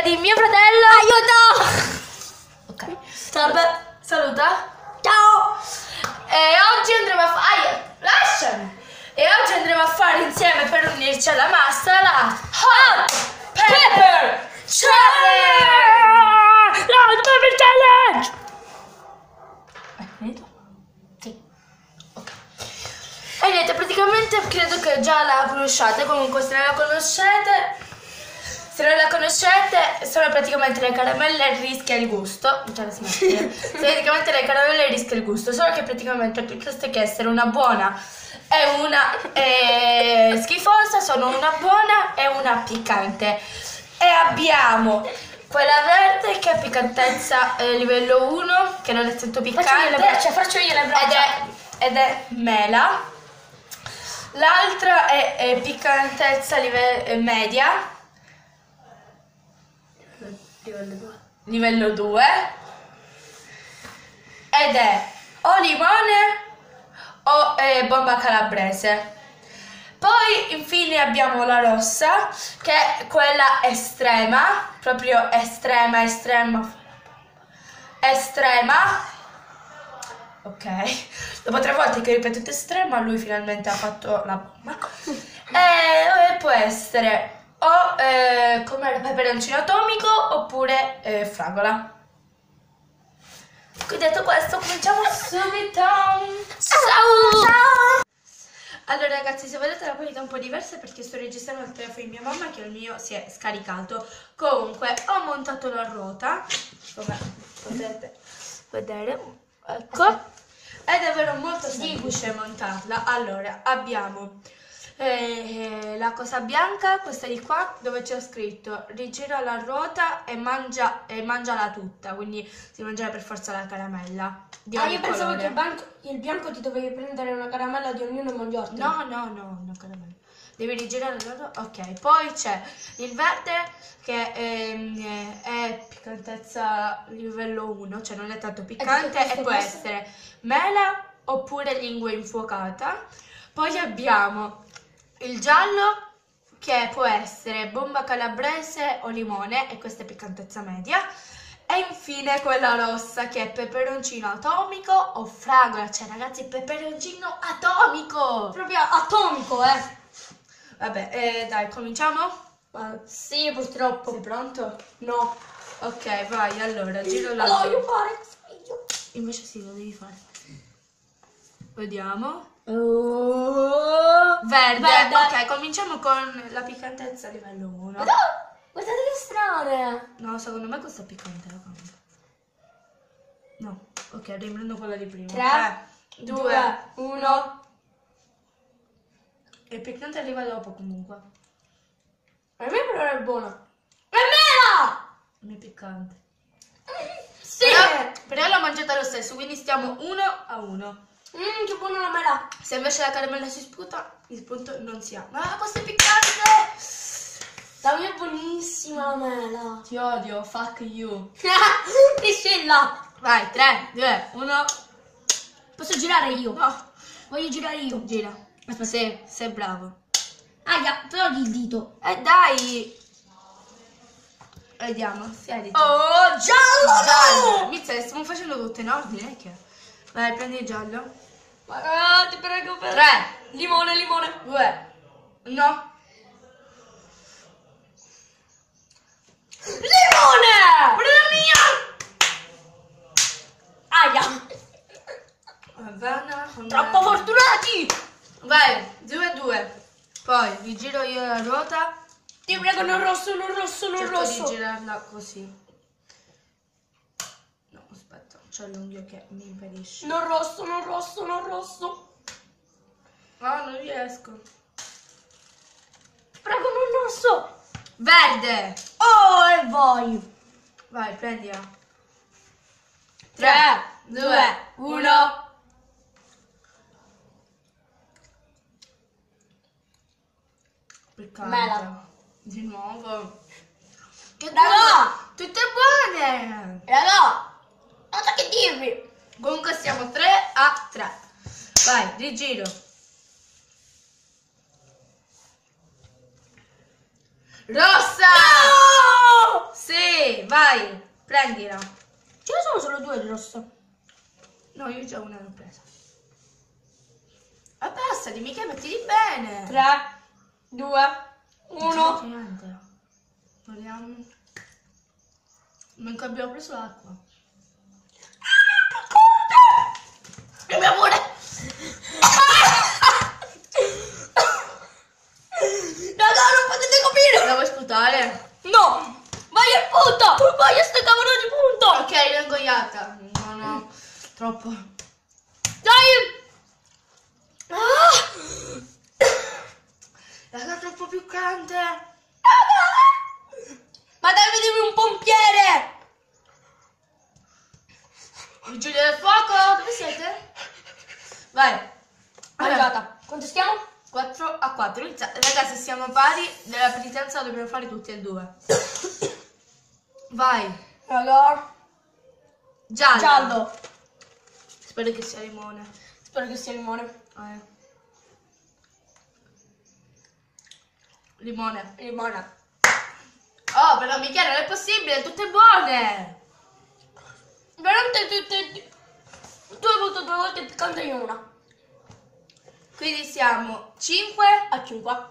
di mio fratello. Aiuto! Ok. Saluta. Ciao! E oggi andremo a fare. Lasciami! E oggi andremo a fare insieme per unirci alla massa la Hot Pepper Challenge! La Hot Pepper Challenge! Hai finito? Sì. Ok. E niente, praticamente credo che già la conosciate. Comunque se non la conoscete, sono praticamente le caramelle rischi al gusto. Cioè, sono praticamente le caramelle rischi al gusto. Solo che praticamente piuttosto che essere una buona e una schifosa, sono una buona e una piccante. E abbiamo quella verde che ha piccantezza livello 1, che non è tanto piccante. Faccio io le braccia. Ed è mela. L'altra è piccantezza media. Livello 2. Ed è o limone o bomba calabrese. Poi infine abbiamo la rossa, che è quella estrema, proprio estrema. Ok, dopo 3 volte che ripeto estrema, lui finalmente ha fatto la bomba. E può essere o come peperoncino atomico oppure fragola. Quindi detto questo, cominciamo subito. Ciao! Allora ragazzi, se vedete la qualità è un po' diversa è perché sto registrando il telefono di mia mamma, che il mio si è scaricato. Comunque ho montato la ruota, come potete vedere, ecco, è davvero molto semplice montarla. Allora abbiamo la cosa bianca, questa di qua, dove c'è scritto rigira la ruota e mangiala tutta, quindi si mangerà per forza la caramella di ogni Io pensavo colore. che il bianco ti dovevi prendere una caramella di ognuno e mangiartela. No, caramella. Devi rigirare la ruota. Ok, poi c'è il verde che è piccantezza livello 1, cioè non è tanto piccante e può essere mela oppure lingua infuocata. Poi abbiamo il giallo che può essere bomba calabrese o limone, e questa è piccantezza media. E infine quella rossa che è peperoncino atomico o fragola. Cioè ragazzi, peperoncino atomico! Proprio atomico, Vabbè, dai, cominciamo? Sì, purtroppo. Sei pronto? No. Ok, vai, allora, giro la... Lo voglio fare. Invece sì, lo devi fare. Vediamo. Verde. Ok, cominciamo con la piccantezza livello 1. Guardate che strane. No, secondo me questa è piccante, raga. No, ok, riprendo quella di prima. 3, 2, 1. Il piccante arriva dopo comunque. A me però è buona. È mela! Non è piccante. Sì! Però l'ho mangiata lo stesso, quindi stiamo 1-1. Che buona la mela. Se invece la caramella si sputa, il punto non si ha. Ma questa è piccante! La mia è buonissima la mela. Ti odio, fuck you. Che scella. Vai, 3, 2, 1. Posso girare io? No, Voglio girare io. gira. Aspetta. Sì, sei bravo. Aia, però il dito. Dai! Vediamo, siediti. Oh, giallo! Mizza, stiamo facendo tutto in ordine, che? Vai, prendi il giallo. Ma ti prego per... 3, Limone. 2, 1. Limone! Prima mia! Aia! Va bene. Troppo fortunati! Vai, 2-2. Poi rigiro io la ruota. Ti prego, non rosso. Cerco di girarla così. No, aspetta, c'è l'unghia che mi impedisce. Non rosso. No, non riesco. Prego, non rosso! Verde! Oh, e vai! Vai, prendila. 3, 2, 1. Piccante. Mela. Di nuovo. Che Raga! tutte buone! Raga! Non so che dirvi! Comunque siamo 3-3. Vai, rigiro. Rossa! No! Sì! vai, prendila. Ce ne sono solo 2 di rosso. No, io già una l'ho presa. E basta, dimmi che mettili bene. 3, 2, 1. Niente. Vediamo. Manco abbiamo preso l'acqua. E mio amore. Raga, non potete capire. La vuoi sputare? No. Vai al punto. Vai a sto cavolo di punto. Ok, l'ho ingoiata. No, no. Troppo. Dai. Raga, è troppo piccante. Ma dai, vedevi un pompiere. Vigili del fuoco, dove siete? Vai. Mangiata. Quanto stiamo? 4-4. Raga, se siamo pari, nella penitenza dobbiamo fare tutti e 2. Vai. Raga. Giallo. Giallo. Spero che sia limone. Spero che sia limone. Limone. Limone. Oh, però Michele, non è possibile, tutte buone. Veramente tutte. Tu hai avuto 2 volte il piccante in una. Quindi siamo 5 A 5.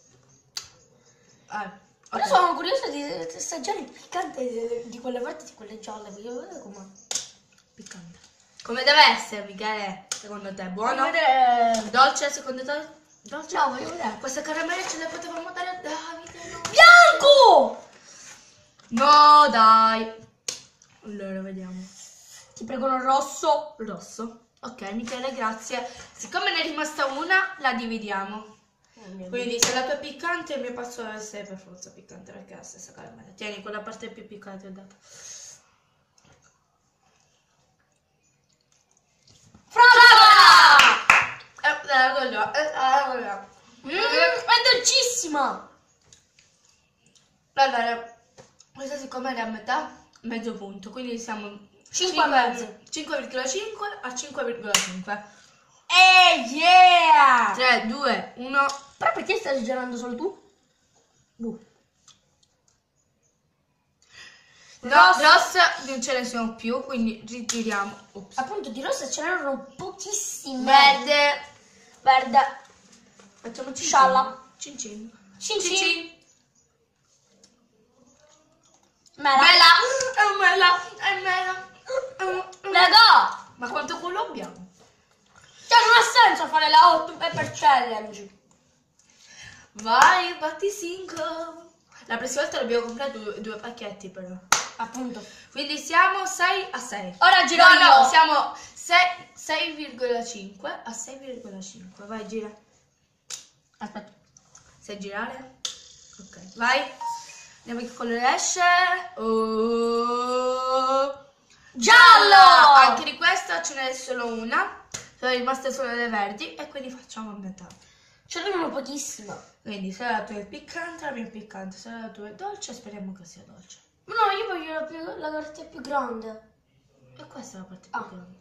Però ok. sono curiosa di assaggiare il piccante di quelle volte di quelle gialle. Voglio vedere com'è. Piccante. Come deve essere, Michele? Secondo te, buono? Voglio vedere. Dolce, secondo te? Dolce? No, voglio vedere. Queste caramelle ce le potevamo dare a Davide, no? Bianco! No, dai. Allora, vediamo. Ti prego, il rosso. Rosso. Ok, Michele, grazie. Siccome ne è rimasta una, la dividiamo. Quindi se la tua è piccante, il mio passo deve essere per forza piccante, perché è la stessa caramella. Tieni, quella parte più piccante ho dato. È dolcissima. Allora, questa siccome è a metà, mezzo punto, quindi siamo 5,5. 5,5 a 5,5. Yeah! 3, 2, 1. Però perché stai esagerando solo tu? No, Rosso. rossa non ce ne sono più, quindi ritiriamo. Ops. Appunto di rosa ce n'erano pochissime. Verde. Verde. Facciamo Scialla. Cin cin. Cin Cin cin. cin. Mela. Mela. È mela. Raga! Ma quanto culo abbiamo? Cioè non ha senso fare la 8 pepper challenge. Vai, batti 5. La prossima volta dobbiamo comprare due pacchetti però. Appunto. Quindi siamo 6 a 6. Ora giro No, io. no, siamo 6,5 a 6,5. Vai, gira. Aspetta. Sai girare? Ok, vai. Vediamo che colore esce. Oh. Giallo! Anche di questa ce n'è solo una. Sono rimaste solo le verdi e quindi facciamo a metà. Ce n'erano pochissime. Quindi se la tua è piccante, la mia è piccante. Se la tua è dolce, speriamo che sia dolce. Ma no, io voglio la carta più grande. E questa è la parte più Ah. grande.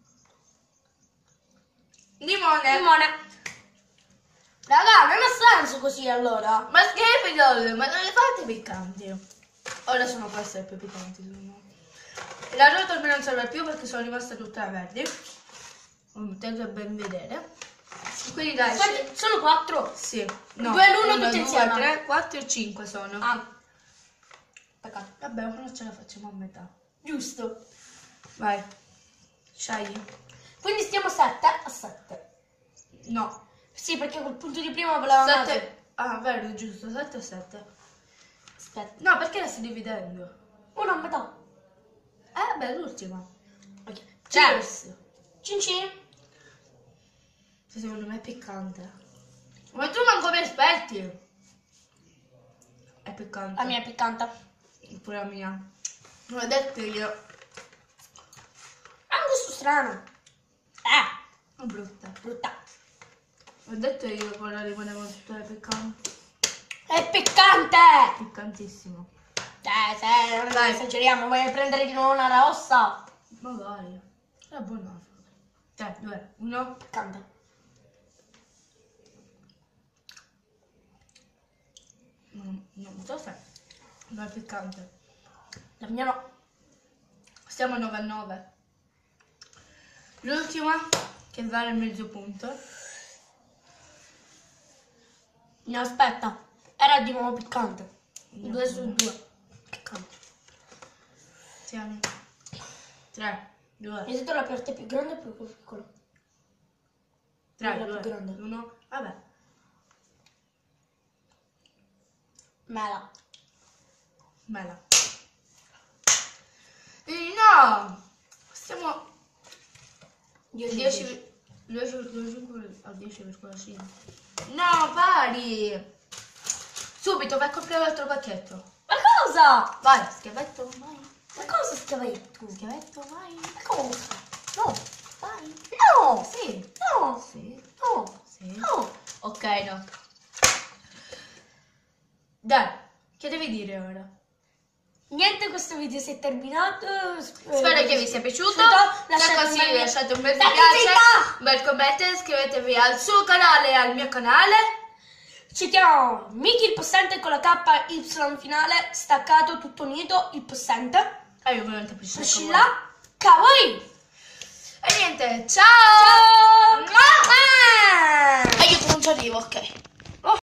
Limone. Limone. Raga, non ha senso così allora. Ma schifo, ma non le fate piccanti. Ora sono queste le più piccanti, secondo me. La ruota almeno non serve più perché sono rimaste tutte verdi. Tento a ben vedere. Quindi dai, Quanti- sono 4. sì. No, 2 all'uno 1, tutti 2, insieme. 3, 4 e 5 sono. Ah. Peccato. Vabbè, ora ce la facciamo a metà. Giusto. Vai. Scegli. Quindi stiamo 7 a 7. No. Sì, perché col punto di prima volevamo 7. Ah, vero, giusto. 7 o 7. Aspetta. No, perché la stai dividendo? Uno a metà. Beh, l'ultima. Ok. Cheers. Cin cin. Sì, secondo me è piccante. Ma tu manco mi aspetti. È piccante. La mia è piccante. Pure la mia. L'ho detto io. Ha un gusto strano. È brutta. Brutta. Ho detto io che ora rimaneva tutte piccante. È piccante! Piccantissimo. Se non Dai. esageriamo, vuoi prendere di nuovo una rossa? Magari. È buona. 3, 2, 1. Piccante. Non so se. Non è piccante. La mia no. Stiamo a 9-9. L'ultima che vale mezzo punto. No, aspetta. Era di nuovo piccante. No. 2 su 2. Piccante. Tieni. 3, 2, Mi sento la per te più grande o più piccola? 3, la più 2, grande. 1. Vabbè. Mela. Mela. No! Stiamo 10,5 a 10,5. No, pari! Subito, vai a comprare l'altro pacchetto. Ma cosa? Vai, schiavetto, vai. Ma cosa schiavetto? Schiavetto, vai. Ma cosa? No, vai. No! Sì. No! Sì. No! Sì. No! Ok, no. Dai, che devi dire ora? Niente, questo video si è terminato. Spero che vi sia piaciuto. Se Lasciate così lasciate un bel mi Dai, piace, zitta! un bel commento, iscrivetevi al suo canale e al mio canale. Ci chiamano Miki il possente con la K Y finale, staccato, tutto unito, il possente. E io ovviamente Priscilla. Priscilla, Kawaii. E niente, ciao! Ciao! E io non ci arrivo, ok.